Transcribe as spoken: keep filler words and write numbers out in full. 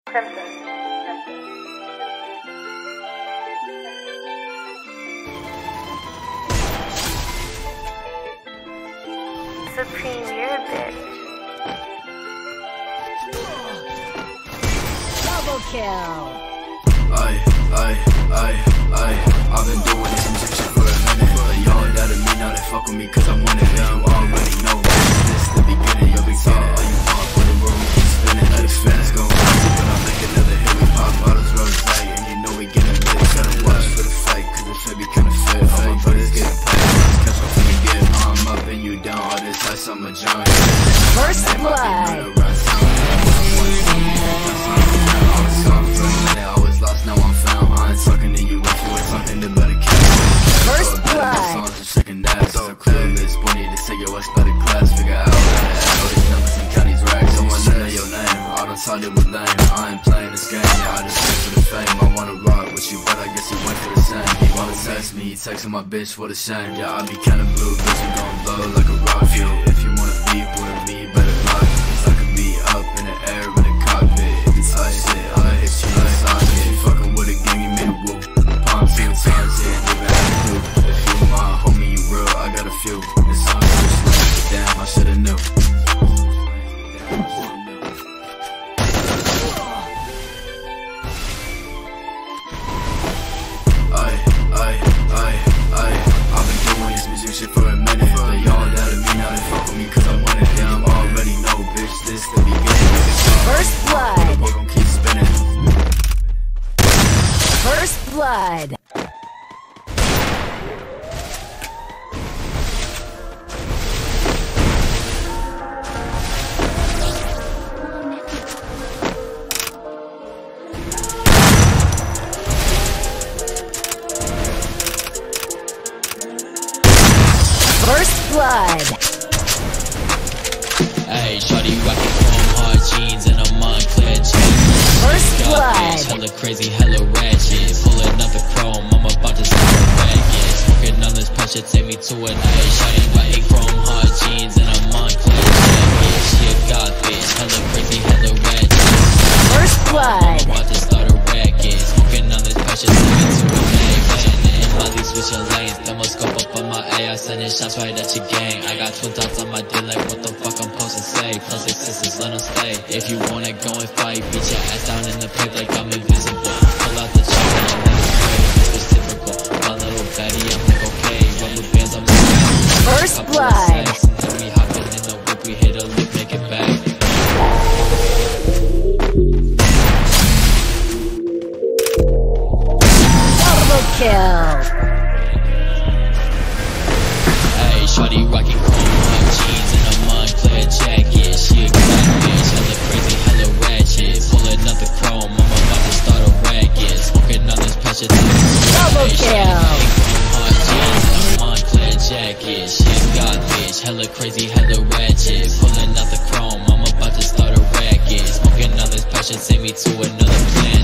Supreme, you're a bitch. Double kill. I, I, I, I, I've been doing this music shit for a minute. They all doubted me, now they fuck with me cause I'm winning. Yeah, you already know this the beginning. You'll be talking all you want, but the world keep spinning. Let it spin, it's gon' crazy. When I make another hit, we pop bottles, rose light, and you know we getting lit. Gotta watch for the fight, cause the fit be kinda fit. All my brothers getting paid, let's catch up and get. I'm up and you down, all this ice on my joint. First blood. Lost, now I'm found. I ain't talking to you if you ain't talking to better catch. First blood. Songs are second ass. So clear list, pointy to take your west by the class. Figure out how to add all these numbers and counties racks. I wanna know your name. I done signed it with lame. I ain't playing this game. Yeah, I just wait for the fame. I wanna rock with you, but I guess you went for the same. He wanna text me, he texting my bitch. What a shame. Yeah, I be kinda blue, bitch. You gon' blow like a rocket. If you wanna be with me, better block it. Cause I could be up in the air in the cockpit. If it's tight shit, I'ma hit you like socket. Fucking with a gang, you made a whoop. Palm two times, yeah, never had a clue. If you my homie, you real, I got a few. This song is just damn, I shoulda knew. I, I, I, I, I've been doing this music shit for a minute. They all doubted me, now they fuck with me cause I'm winning. Yeah, I'm already know, bitch, this the beginning. First blood. We're gon' keep spinning. First blood. First blood. Hey, shawty rockin' chrome hard jeans and a moncler chain. First blood. Hella crazy, hella ratchet. Pulling up the chrome, I'm about to start a racket. Smoking on this pressure, take me to an A. Shawty rockin' chrome hard jeans and a moncler jacket. She a god bitch, hella crazy, hella ratchet. First blood. I'm about to start a racket. Smoking on this pressure, take me to an A. Molly switching lanes, thermoscope up on my A. I sending shots right at your gang. I got twin dots on my dick, like what the fuck I'm supposed to say. Plus they sisters, let them stay. If you wanna go and fight, beat your ass down in the paint like I'm invisible. Pull out the chopper and then spray, it's reciprocal. My little baddie, I'm like okay. Rubber bands, I'm like First blood. And then we hopping in the whip, we hit a lick, make it back. Double kill. Hey, shawty rockin' chrome hard jeans and a moncler jacket. She a god bitch, hella crazy, hella ratchet. Pulling up the chrome, I'm about to start a racket. Smoking on this pressure, double kill. Chrome hard jeans and a moncler jacket. She a god bitch, hella crazy, hella ratchet. Pulling out the chrome, I'm about to start a racket. Smoking on this pressure, take me to another planet.